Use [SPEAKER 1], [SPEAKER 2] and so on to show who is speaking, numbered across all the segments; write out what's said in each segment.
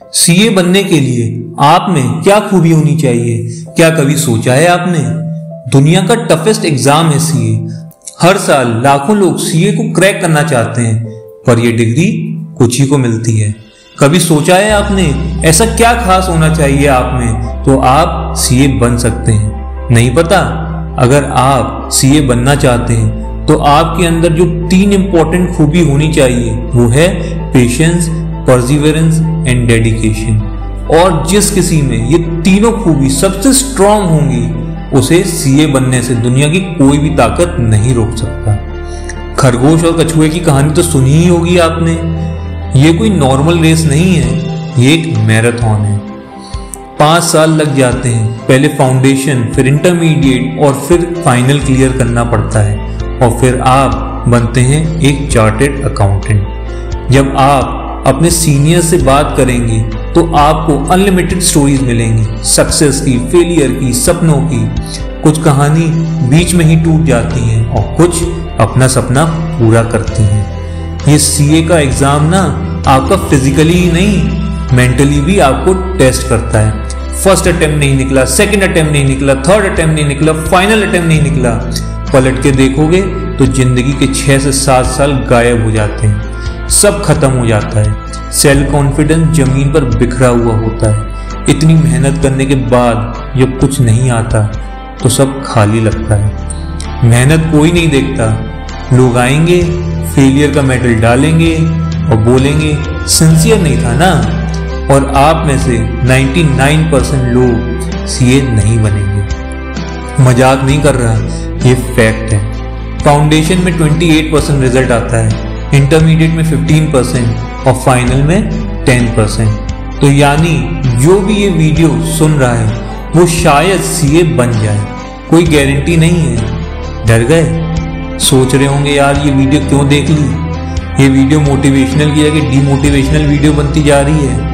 [SPEAKER 1] CA बनने के लिए आप में क्या खूबी होनी चाहिए? क्या कभी सोचा है आपने? दुनिया का टफेस्ट एग्जाम है सीए। हर साल लाखों लोग सीए को क्रैक करना चाहते हैं, पर यह डिग्री कुछ ही को मिलती है। कभी सोचा है आपने ऐसा क्या खास होना चाहिए आप में तो आप सीए बन सकते हैं? नहीं पता? अगर आप सीए बनना चाहते हैं तो आपके अंदर जो 3 इंपॉर्टेंट खूबी होनी चाहिए वो है पेशेंस, परसिवरेंस एंड डेडिकेशन। और जिस किसी में ये तीनों खूबी सबसे स्ट्रांग होंगी उसे सीए बनने से दुनिया की कोई भी ताकत नहीं रोक सकता। खरगोश और कछुए की कहानी तो सुनी ही होगी आपने। ये कोई नॉर्मल रेस नहीं है, ये एक मैराथन है। 5 साल लग जाते हैं, पहले फाउंडेशन, फिर इंटरमीडिएट और फिर फाइनल क्लियर करना पड़ता है और फिर आप बनते हैं एक चार्टेड अकाउंटेंट। जब आप अपने सीनियर से बात करेंगे तो आपको अनलिमिटेड स्टोरीज मिलेंगी, सक्सेस की, फेलियर की, सपनों की। कुछ कहानी बीच में ही टूट जाती हैं और कुछ अपना सपना पूरा करती हैं। ये सीए का एग्जाम ना आपका फिजिकली ही नहीं, मेंटली भी आपको टेस्ट करता है। फर्स्ट अटेम्प्ट नहीं निकला, सेकंड अटेम्प्ट नहीं निकला, थर्ड अटेम्प्ट नहीं निकला, फाइनल अटेम्प्ट नहीं निकला, पलट के देखोगे तो जिंदगी के 6 से 7 साल गायब हो जाते हैं, सब खत्म हो जाता है। सेल्फ कॉन्फिडेंस जमीन पर बिखरा हुआ होता है। इतनी मेहनत करने के बाद जब कुछ नहीं आता तो सब खाली लगता है। मेहनत कोई नहीं देखता, लोग आएंगे, फेलियर का मेडल डालेंगे और बोलेंगे सिंसियर नहीं था ना। और आप में से 99% लोग सीए नहीं बनेंगे। मजाक नहीं कर रहा, ये फैक्ट है। फाउंडेशन में 28% रिजल्ट आता है, इंटरमीडिएट में 15% और फाइनल में 10%। तो यानी जो भी ये वीडियो सुन रहा है वो शायद सीए बन जाए, कोई गारंटी नहीं है। डर गए? सोच रहे होंगे यार ये वीडियो क्यों देख ली, ये वीडियो मोटिवेशनल की जगह डिमोटिवेशनल वीडियो बनती जा रही है।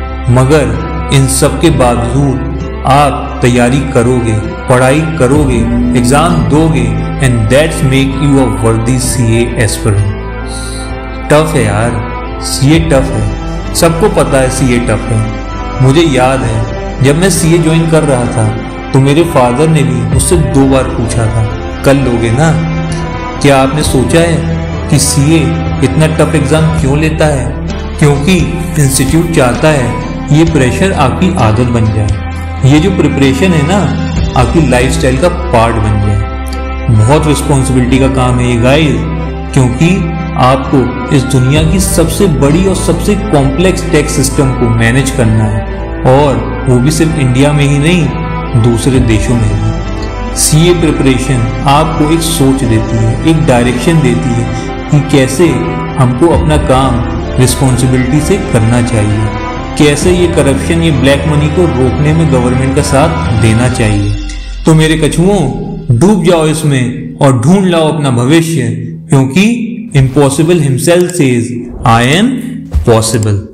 [SPEAKER 1] मगर इन सब के बावजूद आप तैयारी करोगे, पढ़ाई करोगे, एग्जाम दोगे and that's make you a worthy CA aspirant. Tough है यार, सीए टफ है, सबको पता है सीए टफ है। मुझे याद है जब मैं सीए ज्वाइन कर रहा था तो मेरे फादर ने भी मुझसे 2 बार पूछा था, कल लोगे ना? क्या आपने सोचा है कि सीए इतना टफ एग्जाम क्यों लेता है? क्योंकि इंस्टीट्यूट चाहता है ये प्रेशर आपकी आदत बन जाए, ये जो प्रिपरेशन है ना आपकी लाइफस्टाइल का पार्ट बन जाए। बहुत रिस्पॉन्सिबिलिटी का काम है ये गाइस, क्योंकि आपको इस दुनिया की सबसे बड़ी और सबसे कॉम्प्लेक्स टैक्स सिस्टम को मैनेज करना है, और वो भी सिर्फ इंडिया में ही नहीं, दूसरे देशों में भी। सीए प्रिपरेशन आपको एक सोच देती है, एक डायरेक्शन देती है कि कैसे हमको अपना काम रिस्पॉन्सिबिलिटी से करना चाहिए, कैसे ये करप्शन, ये ब्लैक मनी को रोकने में गवर्नमेंट का साथ देना चाहिए। तो मेरे कछुओं, डूब जाओ इसमें और ढूंढ लाओ अपना भविष्य, क्योंकि impossible himself says I am possible.